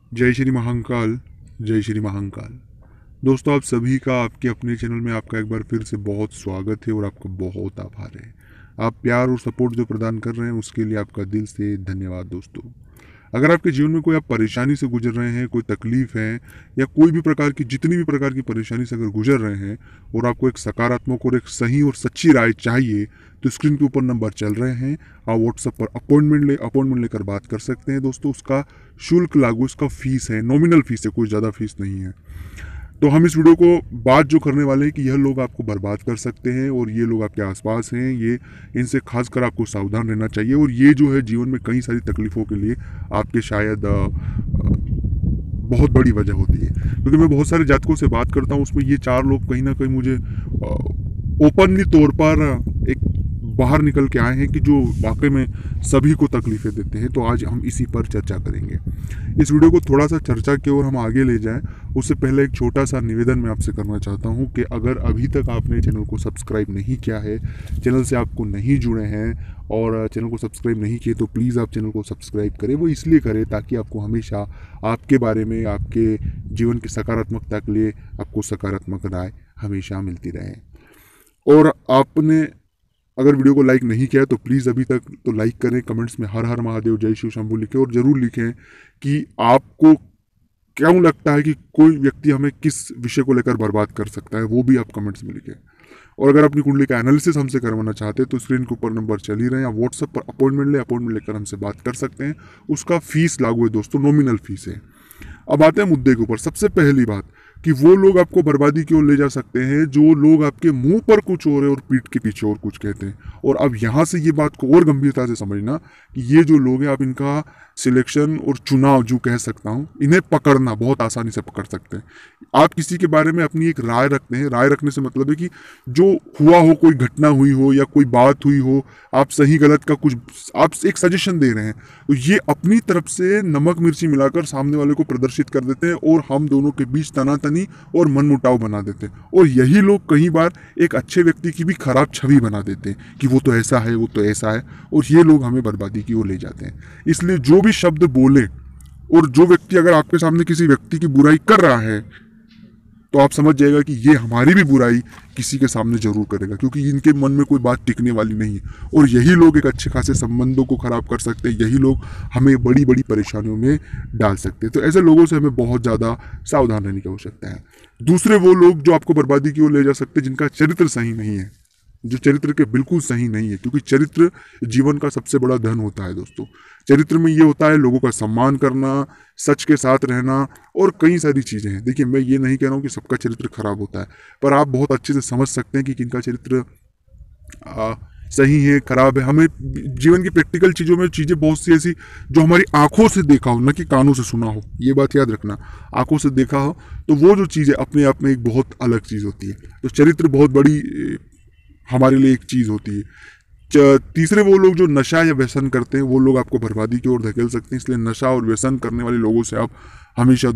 जय श्री महाकाल। जय श्री महाकाल। दोस्तों, आप सभी का आपके अपने चैनल में आपका एक बार फिर से बहुत स्वागत है और आपका बहुत आभार है। आप प्यार और सपोर्ट जो प्रदान कर रहे हैं उसके लिए आपका दिल से धन्यवाद। दोस्तों, अगर आपके जीवन में कोई आप परेशानी से गुजर रहे हैं, कोई तकलीफ है या कोई भी प्रकार की जितनी भी प्रकार की परेशानी से अगर गुजर रहे हैं और आपको एक सकारात्मक और एक सही और सच्ची राय चाहिए, तो स्क्रीन के ऊपर नंबर चल रहे हैं। आप व्हाट्सएप पर अपॉइंटमेंट लेकर बात कर सकते हैं। दोस्तों, उसका शुल्क लागू, इसका फीस है, नॉमिनल फीस है, कोई ज़्यादा फीस नहीं है। तो हम इस वीडियो को बात जो करने वाले हैं कि यह लोग आपको बर्बाद कर सकते हैं और ये लोग आपके आसपास हैं, ये इनसे खासकर आपको सावधान रहना चाहिए। और ये जो है जीवन में कई सारी तकलीफ़ों के लिए आपके शायद बहुत बड़ी वजह होती है। क्योंकि मैं बहुत सारे जातकों से बात करता हूँ, उसमें ये चार लोग कहीं ना कहीं मुझे ओपनली तौर पर एक बाहर निकल के आए हैं कि जो वाकई में सभी को तकलीफ़ें देते हैं। तो आज हम इसी पर चर्चा करेंगे। इस वीडियो को थोड़ा सा चर्चा की ओर हम आगे ले जाएं, उससे पहले एक छोटा सा निवेदन मैं आपसे करना चाहता हूं कि अगर अभी तक आपने चैनल को सब्सक्राइब नहीं किया है, चैनल से आपको नहीं जुड़े हैं और चैनल को सब्सक्राइब नहीं किए, तो प्लीज़ आप चैनल को सब्सक्राइब करें। वो इसलिए करें ताकि आपको हमेशा आपके बारे में, आपके जीवन की सकारात्मकता के लिए आपको सकारात्मक राय हमेशा मिलती रहे। और आपने अगर वीडियो को लाइक नहीं किया है तो प्लीज़ अभी तक तो लाइक करें। कमेंट्स में हर हर महादेव, जय शिव शंभू लिखें और ज़रूर लिखें कि आपको क्यों लगता है कि कोई व्यक्ति हमें किस विषय को लेकर बर्बाद कर सकता है, वो भी आप कमेंट्स में लिखें। और अगर अपनी कुंडली का एनालिसिस हमसे करवाना चाहते हैं तो स्क्रीन के ऊपर नंबर चल ही रहे हैं। आप व्हाट्सएप पर अपॉइंटमेंट लेकर हमसे बात कर सकते हैं। उसका फीस लागू है दोस्तों, नॉमिनल फीस है। अब आते हैं मुद्दे के ऊपर। सबसे पहली बात कि वो लोग आपको बर्बादी की ओर ले जा सकते हैं जो लोग आपके मुंह पर कुछ और है और पीठ के पीछे और कुछ कहते हैं। और अब यहाँ से ये बात को और गंभीरता से समझना कि ये जो लोग हैं, आप इनका सिलेक्शन और चुनाव जो कह सकता हूँ, इन्हें पकड़ना बहुत आसानी से पकड़ सकते हैं। आप किसी के बारे में अपनी एक राय रखते हैं। राय रखने से मतलब है कि जो हुआ हो, कोई घटना हुई हो या कोई बात हुई हो, आप सही गलत का कुछ आप एक सजेशन दे रहे हैं, तो ये अपनी तरफ से नमक मिर्ची मिलाकर सामने वाले को प्रदर्शित कर देते हैं और हम दोनों के बीच तनातनी और मनमुटाव बना देते हैं। और यही लोग कई बार एक अच्छे व्यक्ति की भी खराब छवि बना देते हैं कि वो तो ऐसा है, वो तो ऐसा है, और ये लोग हमें बर्बादी की ओर ले जाते हैं। इसलिए जो भी शब्द बोले और जो व्यक्ति अगर आपके सामने किसी व्यक्ति की बुराई कर रहा है, तो आप समझ जाएगा कि ये हमारी भी बुराई किसी के सामने जरूर करेगा, क्योंकि इनके मन में कोई बात टिकने वाली नहीं है। और यही लोग एक अच्छे खासे संबंधों को खराब कर सकते हैं, यही लोग हमें बड़ी बड़ी परेशानियों में डाल सकते हैं। तो ऐसे लोगों से हमें बहुत ज़्यादा सावधान रहने की आवश्यकता है। दूसरे वो लोग जो आपको बर्बादी की ओर ले जा सकते हैं जिनका चरित्र सही नहीं है, जो चरित्र के बिल्कुल सही नहीं है, क्योंकि चरित्र जीवन का सबसे बड़ा धन होता है दोस्तों। चरित्र में ये होता है लोगों का सम्मान करना, सच के साथ रहना और कई सारी चीज़ें हैं। देखिए, मैं ये नहीं कह रहा हूँ कि सबका चरित्र खराब होता है, पर आप बहुत अच्छे से समझ सकते हैं कि किनका चरित्र सही है, खराब है। हमें जीवन की प्रैक्टिकल चीज़ों में चीज़ें बहुत सी ऐसी जो हमारी आंखों से देखा हो, न कि कानों से सुना हो, ये बात याद रखना। आंखों से देखा हो तो वो जो चीज़ है अपने आप में एक बहुत अलग चीज़ होती है। तो चरित्र बहुत बड़ी हमारे लिए एक चीज़ होती है। तीसरे वो लोग जो नशा या व्यसन करते हैं, वो लोग आपको बर्बादी की ओर धकेल सकते हैं। इसलिए नशा और व्यसन करने वाले लोगों से आप हमेशा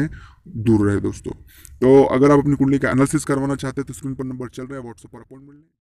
दूर रहें दोस्तों। तो अगर आप अपनी कुंडली का एनालिसिस करवाना चाहते हैं तो स्क्रीन पर नंबर चल रहा है, व्हाट्सएप पर अपॉइंटमेंट लें।